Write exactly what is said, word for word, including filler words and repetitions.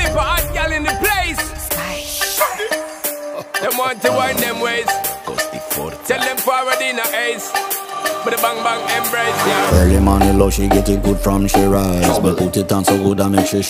type of hot gal in the place. Them want to wind them ways. Tell them forward in a ace. But the bang bang embrace, yeah. Early morning love, she get it good from she rise. But put it on so good I make sure she